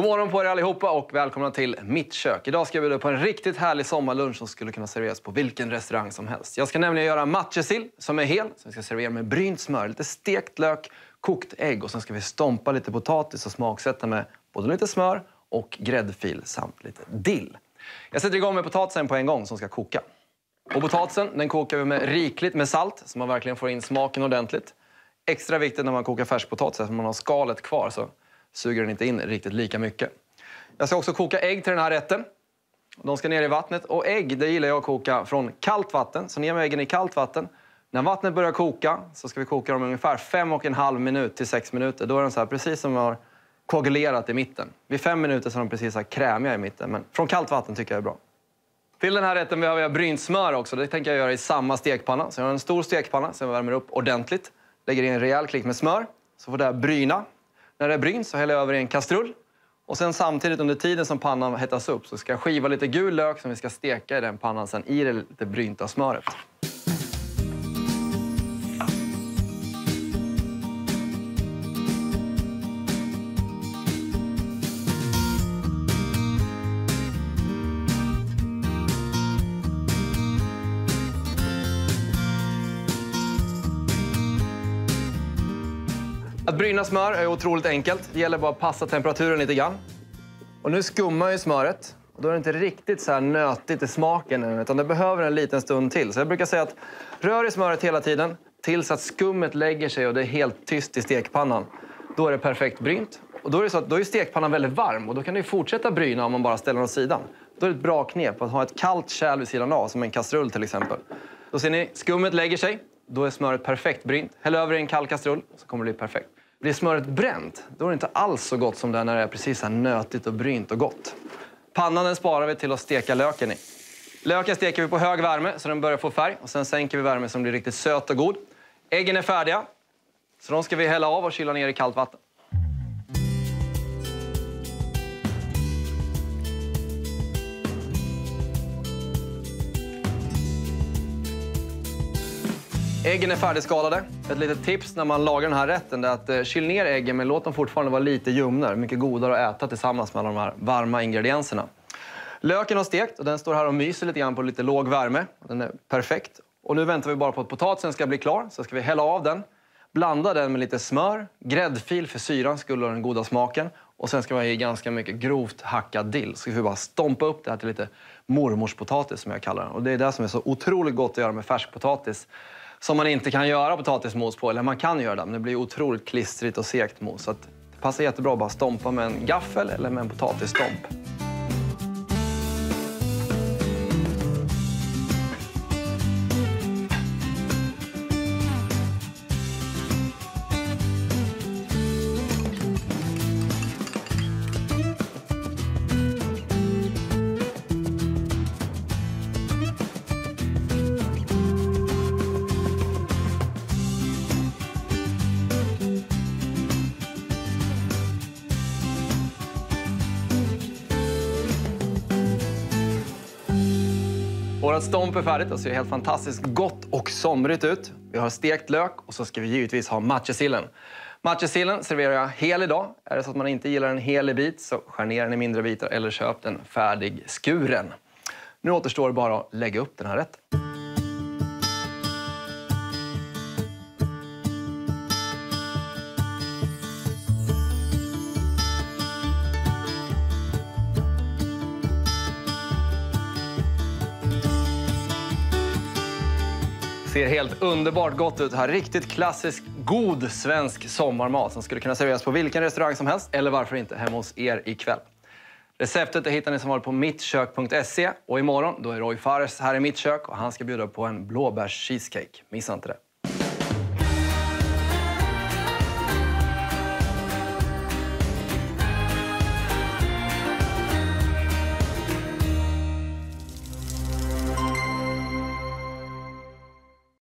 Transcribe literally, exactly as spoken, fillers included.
God morgon på er allihopa och välkomna till mitt kök. Idag ska jag bjuda på en riktigt härlig sommarlunch som skulle kunna serveras på vilken restaurang som helst. Jag ska nämligen göra matjessill som är hel, som vi ska servera med brynt smör, lite stekt lök, kokt ägg och sen ska vi stompa lite potatis och smaksätta med både lite smör och gräddfil samt lite dill. Jag sätter igång med potatisen på en gång som ska koka. Och potatisen den kokar vi med rikligt med salt så man verkligen får in smaken ordentligt. Extra viktigt när man kokar färskpotatis att man har skalet kvar så suger den inte in riktigt lika mycket. Jag ska också koka ägg till den här rätten. De ska ner i vattnet. Och ägg, det gillar jag att koka från kallt vatten. Så ner med äggen i kallt vatten. När vattnet börjar koka så ska vi koka dem ungefär fem och en halv minut till sex minuter. Då är de så här precis som de har koagulerat i mitten. Vid fem minuter så är de precis så här krämiga i mitten. Men från kallt vatten tycker jag är bra. Till den här rätten behöver jag brynt smör också. Det tänker jag göra i samma stekpanna. Så jag har en stor stekpanna som jag värmer upp ordentligt. Lägger in en rejäl klick med smör. Så får det här bryna. När det är brynt så häller jag över i en kastrull. Och sen samtidigt under tiden som pannan hettas upp så ska jag skiva lite gul lök som vi ska steka i den pannan sen i det lite brynta smöret. Att bryna smör är otroligt enkelt. Det gäller bara att passa temperaturen lite grann. Och nu skummar ju smöret. Och då är det inte riktigt så här nötigt i smaken än, utan det behöver en liten stund till. Så jag brukar säga att rör i smöret hela tiden tills att skummet lägger sig och det är helt tyst i stekpannan. Då är det perfekt brynt. Och då är det så att då är stekpannan väldigt varm och då kan det ju fortsätta bryna om man bara ställer den åt sidan. Då är det ett bra knep att ha ett kallt kärl vid sidan av, som en kastrull till exempel. Då ser ni, skummet lägger sig. Då är smöret perfekt brynt. Häll över i en kall kastrull så kommer det bli perfekt. Blir smöret bränt, då är det inte alls så gott som det är när det är precis här nötigt och brynt och gott. Pannan den sparar vi till att steka löken i. Löken steker vi på hög värme så den börjar få färg. Och sen sänker vi värme så den blir riktigt söt och god. Äggen är färdiga. Så de ska vi hälla av och kyla ner i kallt vatten. Äggen är färdigskalade. Ett litet tips när man lagar den här rätten är att eh, kyl ner äggen men låt dem fortfarande vara lite ljumna. Mycket godare att äta tillsammans med de här varma ingredienserna. Löken har stekt och den står här och myser lite grann på lite låg värme. Den är perfekt. Och nu väntar vi bara på att potatisen ska bli klar. Så ska vi hälla av den. Blanda den med lite smör, gräddfil för syran skulle ha den goda smaken. Och sen ska vi ha i ganska mycket grovt hackad dill. Så ska vi bara stompa upp det här till lite mormorspotatis som jag kallar den. Och det är det som är så otroligt gott att göra med färskpotatis. Som man inte kan göra potatismos på, eller man kan göra det, men det blir otroligt klistrigt och segt mos. Så att det passar jättebra att bara stompa med en gaffel eller med en potatisstomp. Vårat stomp är färdigt och ser helt fantastiskt gott och somrigt ut. Vi har stekt lök och så ska vi givetvis ha matjessillen. Matjessillen serverar jag hel idag. Är det så att man inte gillar en hel i bit så skär ner den i mindre bitar eller köp den färdig skuren. Nu återstår det bara att lägga upp den här rätten. Ser helt underbart gott ut här. Riktigt klassisk, god svensk sommarmat som skulle kunna serveras på vilken restaurang som helst. Eller varför inte hemma hos er ikväll. Receptet det hittar ni som vanligt på mittkök punkt se. Och imorgon då är Roy Fares här i mitt kök och han ska bjuda på en blåbärs cheesecake. Missa inte det.